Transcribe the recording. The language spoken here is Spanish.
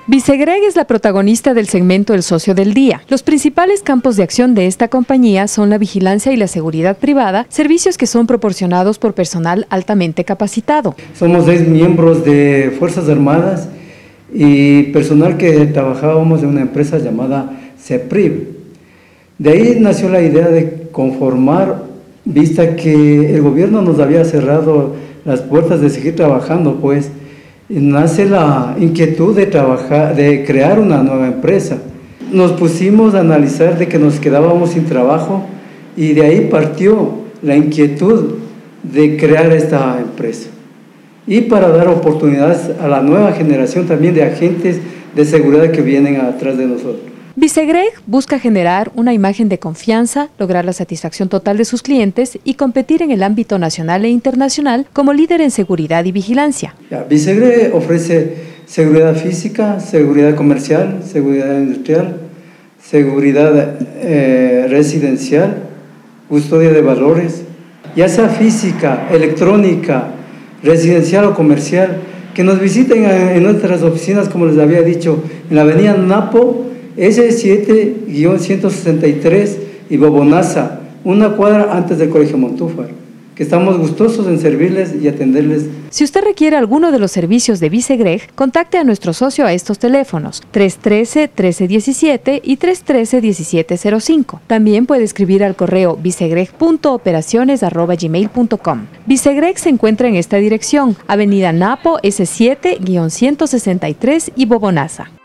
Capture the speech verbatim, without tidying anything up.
Vicegreg es la protagonista del segmento El Socio del Día. Los principales campos de acción de esta compañía son la vigilancia y la seguridad privada, servicios que son proporcionados por personal altamente capacitado. Somos seis miembros de Fuerzas Armadas y personal que trabajábamos en una empresa llamada CEPRIV. De ahí nació la idea de conformar, vista que el gobierno nos había cerrado las puertas de seguir trabajando, pues nace la inquietud de trabajar, de crear una nueva empresa. Nos pusimos a analizar de que nos quedábamos sin trabajo y de ahí partió la inquietud de crear esta empresa. Y para dar oportunidades a la nueva generación también de agentes de seguridad que vienen atrás de nosotros. Vicegreg busca generar una imagen de confianza, lograr la satisfacción total de sus clientes y competir en el ámbito nacional e internacional como líder en seguridad y vigilancia. Ya, Vicegreg ofrece seguridad física, seguridad comercial, seguridad industrial, seguridad eh, residencial, custodia de valores, ya sea física, electrónica, residencial o comercial. Que nos visiten en nuestras oficinas, como les había dicho, en la avenida Napo, S siete ciento sesenta y tres y Bobonaza, una cuadra antes del Colegio Montúfar, que estamos gustosos en servirles y atenderles. Si usted requiere alguno de los servicios de Vicegreg, contacte a nuestro socio a estos teléfonos tres uno tres, uno tres uno siete y tres uno tres, uno siete cero cinco. También puede escribir al correo vicegreg punto operaciones arroba gmail punto com. Vicegreg se encuentra en esta dirección, avenida Napo, S siete ciento sesenta y tres y Bobonaza.